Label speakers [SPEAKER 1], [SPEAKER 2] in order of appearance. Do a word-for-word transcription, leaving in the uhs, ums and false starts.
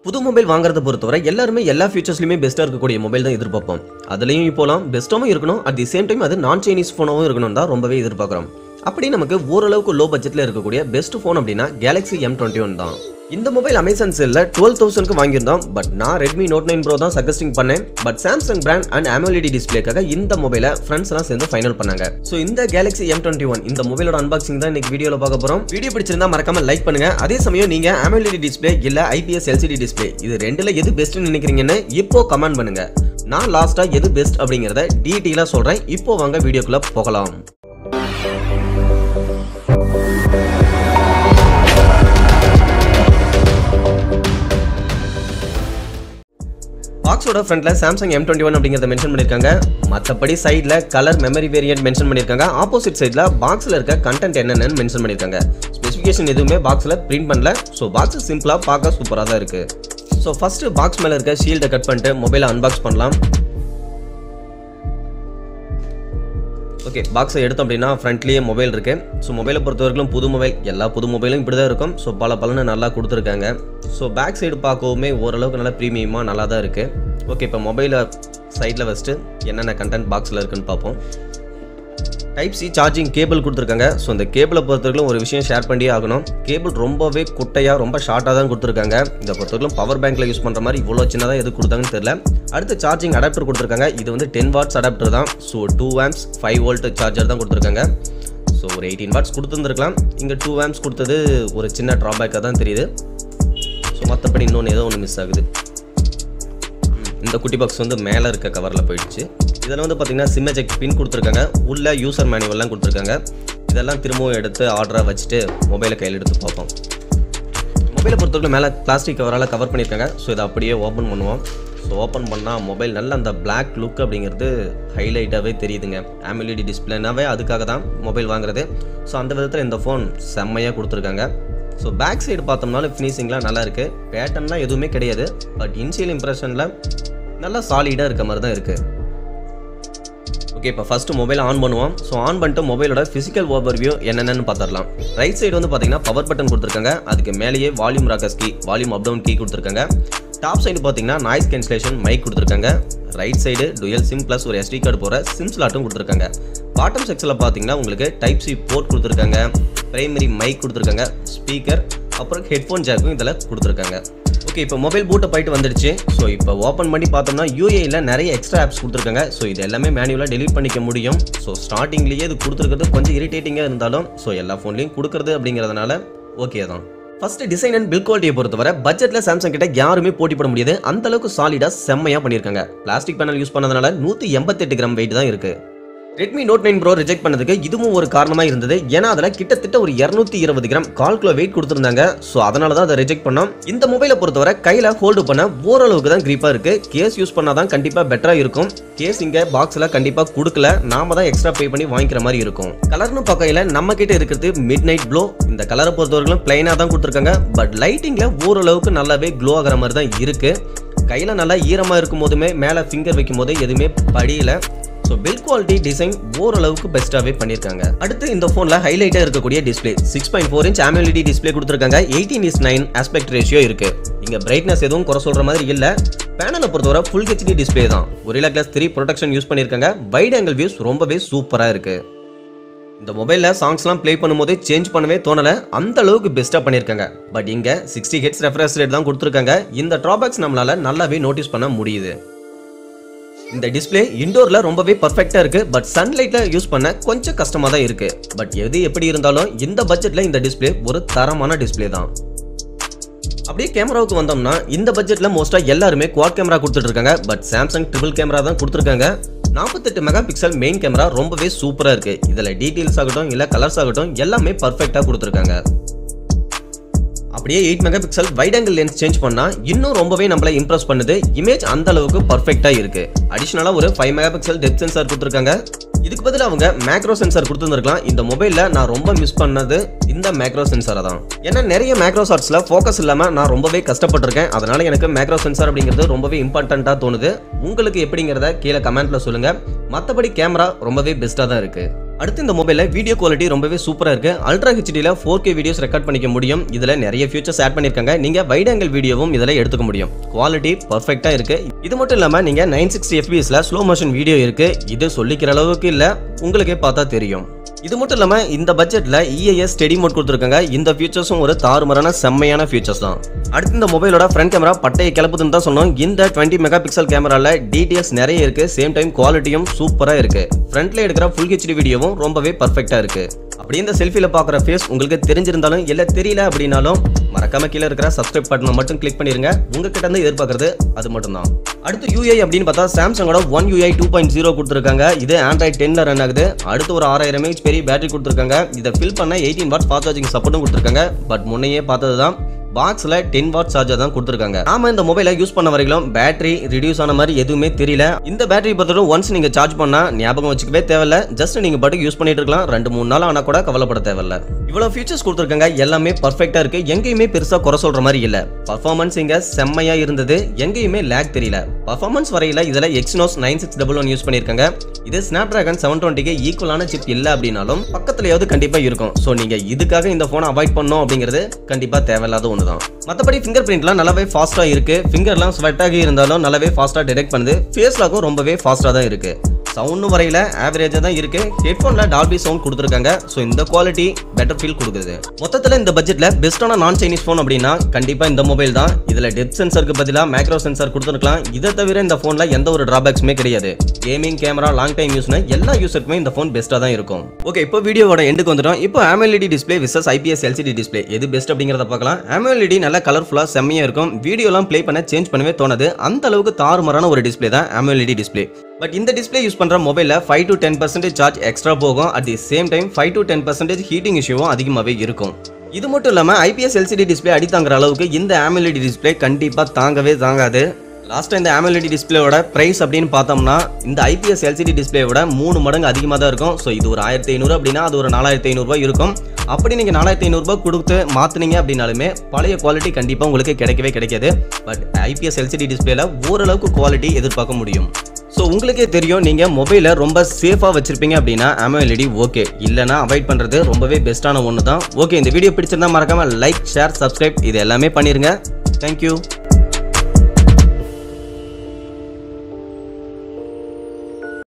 [SPEAKER 1] புது மொபைல் வாங்குறத பொறுத்தவரை எல்லாருமே எல்லா ஃபீச்சர்ஸ்லயுமே பெஸ்டா இருக்கக்கூடிய மொபைல் தான் எதிர்பார்ப்போம். அதுலயும் இப்போலாம் பெஸ்ட்டாவும் இருக்கணும், அட் தி சேம் டைம் அது நான் சைனீஸ் ஃபோனாவும் இருக்கணும் தான் ரொம்பவே எதிர்பார்க்குறோம். அப்படி நமக்கு ஓரளவுக்கு லோ பட்ஜெட்ல இருக்கக்கூடிய பெஸ்ட் ஃபோன் அப்படின்னா கேலக்ஸி எம் டுவெண்ட்டி ஒன் தான். இந்த மொபைல் அமேசான் சேல்ல டுவெல் தௌசண்ட்க்கு வாங்கியிருந்தோம். பட் நான் ரெட்மி நோட் நைன் ப்ரோ தான் சஜஸ்டிங் பண்ணேன். But Samsung brand and AMOLED டிஸ்பிளேக்காக இந்த மொபைலை ஃப்ரெண்ட்ஸ் எல்லாம் சேர்ந்து ஃபைனல் பண்ணாங்க. ஸோ இந்த கேலக்ஸி எம் டுவெண்ட்டி ஒன் இந்த மொபைலோட அன்பாக்சிங் தான் இன்னைக்கு வீடியோல பார்க்க போறோம். வீடியோ பிடிச்சிருந்தா மறக்காம லைக் பண்ணுங்க. அதே சமயம் நீங்க AMOLED டிஸ்பிளே இல்ல I P S L C D display இது ரெண்டுல எது பெஸ்ட்னு நினைக்கிறீங்கன்னு இப்போ கமெண்ட் பண்ணுங்க. நான் லாஸ்டா எது பெஸ்ட் அப்படிங்கறத டீடைலா சொல்றேன். இப்போ வாங்க வீடியோக்குள்ள போகலாம். பாக்ஸோட ஃப்ரண்ட்ல சாம்சங் எம் டுவெண்ட்டி ஒன் அப்படிங்கறத மென்ஷன் பண்ணிருக்காங்க. மற்றபடி சைட்ல கலர் மெமரி வேரியன்ட் மென்ஷன் பண்ணிருக்காங்க. ஆப்போசிட் சைட்ல பாக்ஸ்ல இருக்க கண்டென்ட் என்னன்னு மென்ஷன் பண்ணிருக்காங்க. ஸ்பெசிஃபிகேஷன் எதுவுமே பாக்ஸ்ல பிரிண்ட் பண்ணல. ஸோ பாக்ஸ் சிம்பிளா பார்க்க சூப்பரா தான் இருக்கு. ஸோ ஃபர்ஸ்ட் பாக்ஸ் மேல இருக்க ஷீல்டை கட் பண்ணிட்டு மொபைலை அன்பாக்ஸ் பண்ணலாம். ஓகே, பாக்ஸை எடுத்தோம் அப்படின்னா ஃப்ரண்ட்லேயே மொபைல் இருக்கு. ஸோ மொபைலை பொறுத்தவரைக்கும் புது மொபைல், எல்லா புது மொபைலும் இப்படி தான் இருக்கும். ஸோ பல பலன்னு நல்லா கொடுத்துருக்காங்க. ஸோ பேக் சைடு பார்க்கவுமே ஓரளவுக்கு நல்லா ப்ரீமியமாக நல்லா தான் இருக்குது. ஓகே, இப்போ மொபைலை சைடில் வச்சுட்டு என்னென்ன கண்டென்ட் பாக்ஸில் இருக்குன்னு பார்ப்போம். டைப் சி சார்ஜிங் கேபிள் கொடுத்துருக்காங்க. ஸோ இந்த கேபிளை பொறுத்தவரைக்கும் ஒரு விஷயம் ஷேர் பண்ணியே ஆகணும். கேபிள் ரொம்பவே குட்டையாக ரொம்ப ஷார்ட்டாக தான் கொடுத்துருக்காங்க. இதை பொறுத்தவரைக்கும் பவர் பேங்க்கில் யூஸ் பண்ணுற மாதிரி இவ்வளோ சின்னதாக எது கொடுத்தாங்கன்னு தெரியல. அடுத்து சார்ஜிங் அடாப்டர் கொடுத்துருக்காங்க. இது வந்து டென் வாட்ஸ் அடாப்டர் தான். So two amps five volt charger தான் கொடுத்துருக்காங்க. ஸோ ஒரு எயிட்டீன் வாட்ஸ் கொடுத்துருந்துருக்கலாம். இங்கே டூ ஆம்ஸ் கொடுத்தது ஒரு சின்ன ட்ராபேக்காக தான் தெரியுது. ஸோ மற்றபடி இன்னொன்று ஏதோ ஒன்று மிஸ் ஆகுது. இந்த குட்டி பாக்ஸ் வந்து மேலே இருக்க கவரில் போயிடுச்சு. இதில் வந்து பார்த்தீங்கன்னா சிம் எஜெக்ட் பின் கொடுத்துருக்காங்க. உள்ள யூசர் மேனுவல்லாம் கொடுத்துருக்காங்க. இதெல்லாம் திரும்பவும் எடுத்து ஆர்டராக வச்சுட்டு மொபைலை கையில் எடுத்து பார்ப்போம். மொபைலை பொறுத்தவரைக்கும் மேலே பிளாஸ்டிக் கவரால் கவர் பண்ணியிருக்காங்க. ஸோ இதை அப்படியே ஓப்பன் பண்ணுவோம். ஸோ ஓப்பன் பண்ணால் மொபைல் நல்ல அந்த பிளாக் லுக் அப்படிங்கிறது ஹைலைட்டாகவே தெரியுதுங்க. AMOLED டிஸ்பிளேனாவே அதுக்காக தான் மொபைல் வாங்குறது. ஸோ அந்த விதத்தில் இந்த ஃபோன் செம்மையாக கொடுத்துருக்காங்க. ஸோ பேக் சைடு பார்த்தோம்னாலும் ஃபினிஷிங்லாம் நல்லா இருக்குது. பேட்டர்ன்லாம் எதுவுமே கிடையாது. பட் இனிஷியல் இம்ப்ரெஷனில் நல்லா சாலிடாக இருக்க மாதிரி தான் இருக்குது. ஓகே, இப்போ ஃபஸ்ட்டு மொபைலை ஆன் பண்ணுவோம். ஸோ ஆன் பண்ணிட்டு மொபைலோட ஃபிசிக்கல் ஓவர்வியூ என்னென்னு பார்த்துடலாம். ரைட் சைடு வந்து பார்த்தீங்கன்னா பவர் பட்டன் கொடுத்துருக்காங்க. அதுக்கு மேலேயே volume rockers key, volume up down key கொடுத்துருக்காங்க. டாப் சைடு பார்த்தீங்கன்னா நாய்ஸ் கேன்சலேஷன் மைக் கொடுத்துருக்காங்க. Right side dual SIM plus ஒரு எஸ்டி கார்டு போகிற சிம் ஸ்லாட்டும் கொடுத்துருக்காங்க. பாட்டம் செக்ஷனில் பார்த்தீங்கன்னா உங்களுக்கு டைப் சி போர்ட் கொடுத்துருக்காங்க, பிரைமரி மைக் கொடுத்துருக்காங்க, ஸ்பீக்கர், அப்புறம் ஹெட்ஃபோன் ஜாக்கும் இதில் கொடுத்துருக்காங்க. ஓகே, இப்போ மொபைல் பூட்டை போயிட்டு வந்துடுச்சு. ஸோ இப்போ ஓப்பன் பண்ணி பார்த்தோம்னா யூஏயில் நிறைய எக்ஸ்ட்ரா ஆப்ஸ் கொடுத்துருக்காங்க. ஸோ இது எல்லாமே மேனுவலாக டெலீட் பண்ணிக்க முடியும். ஸோ ஸ்டார்டிங்லேயே இது கொடுத்துருக்கிறது கொஞ்சம் இரிட்டேட்டிங்காக இருந்தாலும் ஸோ எல்லா ஃபோன்லையும் கொடுக்குறது அப்படிங்கிறதுனால ஓகே தான். ஃபர்ஸ்ட் டிசைன் அண்ட் பில்ட் குவாலிட்டியை பொறுத்தவரை பட்ஜெட்ல சாம்சங் கிட்ட யாருமே போட்டி போட முடியாது. அந்த அளவுக்கு சாலிடா செம்மையா பண்ணியிருக்காங்க. பிளாஸ்டிக் பேனல் யூஸ் பண்ணதுனால நூற்றி எண்பத்தெட்டு கிராம் வெயிட் தான் இருக்கு. Redmi Note nine Pro reject பண்ணதுக்கு இதுவும் ஒரு காரணமாக இருந்தது. ஏன்னா அதில் கிட்டத்தட்ட ஒரு இருநூத்தி இருபது கிராம் கால் கிலோ வெயிட் கொடுத்துருந்தாங்க. ஸோ அதனால தான் அதை ரிஜெக்ட் பண்ணோம். இந்த மொபைலை பொறுத்தவரை கையில் ஹோல்டு பண்ண ஓரளவுக்கு தான் கிரிப்பாக இருக்கு. கேஸ் யூஸ் பண்ணாதான் கண்டிப்பாக பெட்டராக இருக்கும். கேஸ் இங்கே பாக்ஸில் கண்டிப்பாக கொடுக்கல, நாம தான் எக்ஸ்ட்ரா பே பண்ணி வாங்கிக்கிற மாதிரி இருக்கும். கலர்னு பார்க்கையில நம்ம கிட்ட இருக்கிறது மிட் நைட் க்ளோ. இந்த கலரை பொறுத்தவரைக்கும் பிளைனாக தான் கொடுத்துருக்காங்க. பட் லைட்டிங்கில் ஓரளவுக்கு நல்லாவே க்ளோ ஆகிற மாதிரி தான் இருக்கு. கையில் நல்லா ஈரமாக இருக்கும் போதுமே மேலே ஃபிங்கர் வைக்கும் போது எதுவுமே படியல. ஸோ பில்ட் குவாலிட்டி டிசைன் ஓரளவுக்கு பெஸ்ட்டாகவே பண்ணியிருக்காங்க. அடுத்து இந்த ஃபோனில் ஹைலைட்டாக இருக்கக்கூடிய display six point four inch AMOLED display கொடுத்துருக்காங்க. Eighteen is nine aspect ratio இருக்கு. இங்கே பிரைட்னஸ் எதுவும் குறை சொல்கிற மாதிரி இல்லை. பேனலை பொறுத்தவரை ஃபுல் ஹெச்டி டிஸ்பிளே தான். Gorilla glass three protection use பண்ணியிருக்காங்க. வைட் ஆங்கிள் வியூஸ் ரொம்பவே சூப்பராக இருக்கு. இந்த மொபைலில் சாங்ஸ்லாம் ப்ளே பண்ணும்போது சேஞ்ச் பண்ணவே தோணலை. அந்த அளவுக்கு பெஸ்ட்டாக பண்ணியிருக்காங்க. பட் இங்கே சிக்ஸ்டி ஹெட்ஸ் ரெஃப்ரெஷ் ரேட் தான் கொடுத்துருக்காங்க. இந்த ட்ராபேக்ஸ் நம்மளால நல்லாவே நோட்டீஸ் பண்ண முடியுது. இந்த டிஸ்பிளே இண்டோர்ல ரொம்பவே பர்ஃபெக்ட்டா இருக்கு. பட் சன்லைட்ல யூஸ் பண்ண கொஞ்சம் கஷ்டமா தான் இருக்கு. பட் எது எப்படி இருந்தாலும் இந்த பட்ஜெட்ல இந்த டிஸ்பிளே ஒரு தரமான டிஸ்பிளே தான். அப்படியே கேமராவுக்கு வந்தோம்னா இந்த பட்ஜெட்ல மோஸ்டா எல்லாருமே குவாட் கேமரா கொடுத்துட்டு இருக்காங்க. பட் சாம்சங் ட்ரிபிள் கேமரா தான் கொடுத்துருக்காங்க. நாற்பத்தெட்டு மெகா பிக்சல் மெயின் கேமரா ரொம்பவே சூப்பரா இருக்கு. இதுல டீடைல்ஸ் ஆகட்டும் இல்ல கலர்ஸ் ஆகட்டும் எல்லாமே பர்ஃபெக்ட்டா கொடுத்துருக்காங்க. அப்படியே eight mega pixel wide angle lens change பண்ணா இன்னும் ரொம்பவே நம்மளை இம்ப்ரெஸ் பண்ணுது. இமேஜ் அந்த அளவுக்கு பர்ஃபெக்ட்டா இருக்கு. அடிஷனலா ஒரு five mega pixel depth sensor கொடுத்துருக்காங்க. இதுக்கு பதில் அவங்க மேக்ரோ சென்சார் கொடுத்துருக்கலாம். இந்த மொபைல்ல நான் ரொம்ப மிஸ் பண்ணது இந்த மேக்ரோ சென்சாரை தான். ஏன்னா நிறைய மேக்ரோ ஷாட்ஸ்ல ஃபோக்கஸ் இல்லாம நான் ரொம்பவே கஷ்டப்பட்டிருக்கேன். அதனால எனக்கு மேக்ரோ சென்சார் அப்படிங்கிறது ரொம்பவே இம்பார்ட்டண்டா தோணுது. உங்களுக்கு எப்படிங்கிறத கீழே கமெண்ட்ல சொல்லுங்க. மற்றபடி கேமரா ரொம்பவே பெஸ்டா தான் இருக்கு. அடுத்து இந்த மொபைலில் வீடியோ குவாலிட்டி ரொம்பவே சூப்பராக இருக்குது. அல்ட்ரா ஹெச்டியில் ஃபோர் கே வீடியோஸ் ரெக்கார்ட் பண்ணிக்க முடியும். இதில் நிறைய ஃபியூச்சர்ஸ் ஆட் பண்ணியிருக்காங்க. நீங்கள் வைட் ஆங்கிள் வீடியோவும் இதில் எடுத்துக்க முடியும். குவாலிட்டி பர்ஃபெக்டாக இருக்குது. இது மட்டும் இல்லாமல் நீங்கள் நைன் சிக்ஸ்டி எஃப்பிஎஸ்ல ஸ்லோ மோஷன் வீடியோ இருக்குது. இது சொல்லிக்கிற அளவுக்கு இல்லை, உங்களுக்கே பார்த்தா தெரியும். இது மட்டும் இல்லாமல் இந்த பட்ஜெட்டில் இஏஎஸ் ஸ்டெடி மோட் கொடுத்துருக்காங்க. இந்த ஃபீச்சர்ஸும் ஒரு தாறுமாறான செம்மையான ஃபீச்சர்ஸ் தான். அடுத்து இந்த மொபைலோட ஃப்ரண்ட் கேமரா பட்டையை கிளப்புதுன்னு தான் சொன்னோம். இந்த டுவெண்ட்டி மெகா பிக்சல் கேமரால டீடைல்ஸ் நிறைய இருக்கு. சேம் டைம் குவாலிட்டியும் சூப்பராக இருக்கு. ஃப்ரண்ட்ல எடுக்கிற ஃபுல் ஹெச்டி வீடியோவும் ரொம்பவே பர்ஃபெக்டா இருக்கு. அப்படி இந்த செல்ஃபியில் பார்க்குற ஃபேஸ் உங்களுக்கு தெரிஞ்சிருந்தாலும் இல்லை தெரியல அப்படின்னாலும் மறக்காம கீழே இருக்கிற சப்ஸ்கிரைப் பட்டனை மட்டும் கிளிக் பண்ணிருங்க. உங்ககிட்ட இருந்து எதிர்பார்க்கறது அது மட்டும் தான். அடுத்து யூஐ அப்படின்னு பார்த்தா சாம்சங்கோட One UI two point zero கொடுத்துருக்காங்க. இது ஆண்ட்ராய்ட் டென்ல ரன் ஆகுது. அடுத்து ஒரு ஆறாயிரம் எம்ஏஹெச் பெரிய பேட்டரி கொடுத்துருக்காங்க. இதை ஃபில் பண்ண எயிட்டீன் வாட்ஸ் ஃபாஸ்ட் சார்ஜிங் சப்போர்ட்டும் கொடுத்துருக்காங்க. பட் முன்னையே பார்த்தது தான் பாக்ஸ்ல டென் வாட் சார்ஜர் தான் கொடுத்துருக்காங்க. நாம இந்த மொபைலை யூஸ் பண்ண வரைக்கும் பேட்டரி ரிடியூஸ் ஆன மாதிரி எதுவுமே தெரியல. இந்த பேட்டரி பொறுத்தவரை ஒன்ஸ் நீங்க சார்ஜ் பண்ணா ஞாபகம் வச்சுக்கவே தேவையில்ல. ஜஸ்ட் நீங்க பாட்டுக்கு யூஸ் பண்ணிட்டு இருக்கலாம். ரெண்டு மூணு நாள் ஆனா கூட கவலைப்பட தேவையில்ல. இவ்வளவு ஃபீச்சர்ஸ் கொடுத்துருக்காங்க. எல்லாமே பர்ஃபெக்டா இருக்கு. எங்கேயுமே பெருசா குறை சொல்ற மாதிரி இல்ல. பர்ஃபார்மன்ஸ் இங்க செம்மையா இருந்தது. எங்கேயுமே லேக் தெரியல. பர்ஃபார்மன்ஸ் வரையில இதுல Exynos nine six double one use பண்ணிருக்காங்க. இது ஸ்னாப்டிராகன் செவன் டுவெண்ட்டிக்கு ஈக்குவலான சிப் இல்ல அப்படின்னாலும் பக்கத்துலயாவது கண்டிப்பா இருக்கும். சோ நீங்க இதுக்காக இந்த போனை அவாய்ட் பண்ணணும் அப்படிங்கிறது கண்டிப்பா தேவையில்லாத ஒண்ணுதான். மற்றபடி ஃபிங்கர் பிரிண்ட்லாம் நல்லாவே ஃபாஸ்டா இருக்கு. ஃபிங்கர்லாம் ஸ்வெட்டாகி இருந்தாலும் நல்லாவே ஃபாஸ்டா டிடெக்ட் பண்ணுது. ஃபேஸ் லாக்கும் ரொம்பவே ஃபாஸ்டா தான் இருக்கு. சவுண்டும் வரையில ஆவரேஜா தான் இருக்கு. ஹெட்ஃபோன்ல டால்பி சவுண்ட் கொடுத்துருக்காங்க. ஸோ இந்த குவாலிட்டி பெட்டர் ஃபீல் கொடுக்குது. மொத்தத்தில் இந்த பட்ஜெட்ல பெஸ்டான நான் சைனீஸ் ஃபோன் அப்படின்னா கண்டிப்பா இந்த மொபைல் தான். இதுல டெப்த் சென்சருக்கு பதிலாக மேக்ரோ சென்சார் கொடுத்துருக்கலாம். இதை தவிர இந்த போன்ல எந்த ஒரு டிராபேக்ஸுமே கிடையாது. கேமிங், கேமரா, லாங் டைம் யூஸ்னு எல்லா யூஸருக்குமே இந்த ஃபோன் பெஸ்ட்டாக தான் இருக்கும். ஓகே, இப்போ வீடியோவோட எண்டுக்கு வந்துட்டோம். இப்போ AMOLED display versus IPS LCD display எது பெஸ்ட் அப்படிங்கிறத பார்க்கலாம். AMOLED நல்லா கலர்ஃபுல்லாக செம்மையா இருக்கும். வீடியோலாம் ப்ளே பண்ண சேஞ்ச் பண்ணவே தோணுது. அந்த அளவுக்கு தாறுமாறான ஒரு டிஸ்பிளே தான் AMOLED டிஸ்பிளே. பட் இந்த டிஸ்பிளே யூஸ் பண்ற மொபைலில் five to ten percentage charge extra போகும். At the same time five to ten percentage heating இஷ்யூவும் அதிகமாகவே இருக்கும். இது மட்டும் இல்லாமல் ஐபிஎஸ் எல்சிடி டிஸ்பிளே அடி தாங்குற அளவுக்கு இந்த AMOLED டிஸ்பிளே கண்டிப்பாக தாங்கவே தாங்காது. லாஸ்ட்டாக இந்த AMOLED டிஸ்பிளேயோட ப்ரைஸ் அப்படின்னு பார்த்தோம்னா இந்த ஐபிஎஸ் எல்சிடி டிஸ்பிளேயோட மூணு மடங்கு அதிகமாக தான் இருக்கும். ஸோ இது ஒரு ஆயிரத்தி ஐநூறு அப்படின்னா அது ஒரு நாலாயிரத்தி ஐநூறுரூவா இருக்கும். அப்படி நீங்கள் நாலாயிரத்தி ஐநூறுரூபா கொடுத்து மாற்றினீங்க அப்படின்னாலுமே பழைய குவாலிட்டி கண்டிப்பாக உங்களுக்கு கிடைக்கவே கிடைக்காது. பட் ஐபிஎஸ் எல்சிடி டிஸ்பிளேல ஓரளவுக்கு குவாலிட்டி எதிர்பார்க்க முடியும். ஸோ உங்களுக்கே தெரியும், நீங்கள் மொபைலை ரொம்ப சேஃபாக வச்சிருப்பீங்க அப்படின்னா AMOLED ஓகே, இல்லைனா அவாய்ட் பண்ணுறது ரொம்பவே பெஸ்ட்டான ஒன்று தான். ஓகே, இந்த வீடியோ பிடிச்சிருந்தா மறக்காமல் லைக், ஷேர், சப்ஸ்கிரைப் இது எல்லாமே பண்ணிடுங்க. தேங்க்யூ.